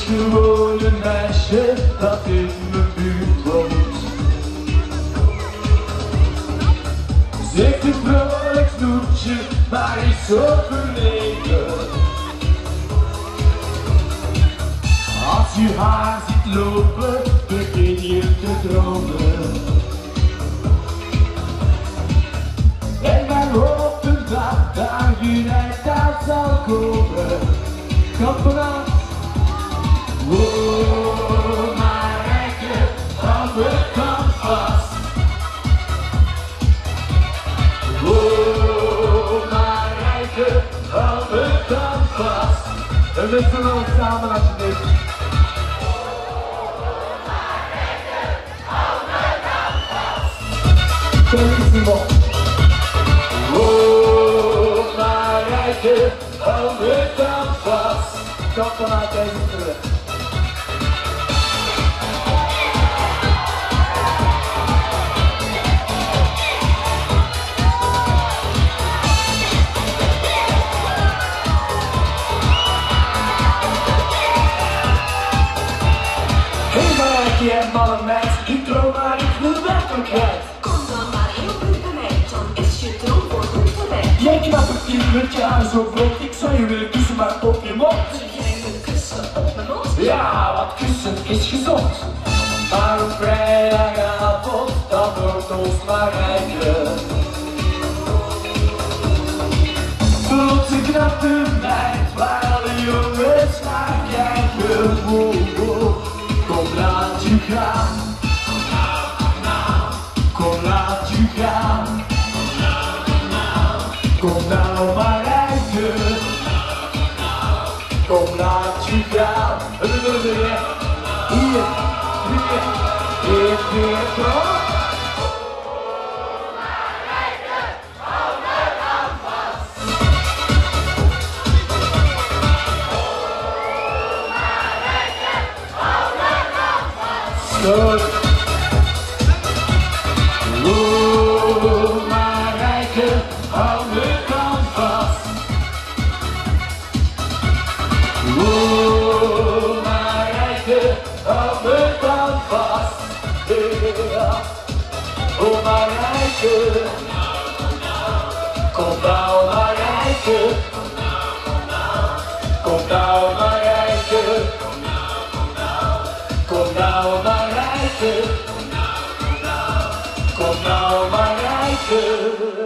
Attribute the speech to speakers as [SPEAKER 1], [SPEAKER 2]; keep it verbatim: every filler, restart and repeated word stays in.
[SPEAKER 1] gewoon een meisje dat in mijn buurt woont. Ze heeft een vrolijk snoetje, maar is zo verlegen. Als je haar ziet lopen, begin je te dromen. En maar op een dag daar je eind aan zal komen. Kampionaat. Oh, Marijke, hou me dan vast. Oh, Marijke, hou me dan vast. En we zullen nog samen alsjeblieft. Oh, Marijke, hou me dan vast. Bellissimo. Oh, Marijke, hou me dan vast. Kampionaat deze terug. Je hebt malle meid, ik droom maar ik wil werkelijkheid.
[SPEAKER 2] Kom dan maar heel goed bij mij, dan is je droom voor goed terecht.
[SPEAKER 1] Jij knapt het kind met je haar zo vlot, ik zou je willen kussen maar op je mond.
[SPEAKER 2] Wil jij me kussen op mijn mond?
[SPEAKER 1] Ja, wat kussen is gezond. Maar op vrijdagavond, dan wordt ons Marijke. Vlot een knappe meid, waar alle jongens naar kijken. Wow, wow. Kom laat je gaan. Kom nou, kom nou. Kom laat je gaan. Kom nou, kom nou. Kom nou Marijke. Kom nou, kom laat je gaan. En we doen het weer. Hier, weer, weer, weer, kom. Marijke, hou me dan vast. Marijke, hou me dan vast. Goed. Oh, Marijke, hou me dan vast. Oh, Marijke, hou me dan vast. Yeah. Oh, Marijke, kom nou Marijke. Kom nou Marijke. Kom nou Marijke. Kom nou Marijke.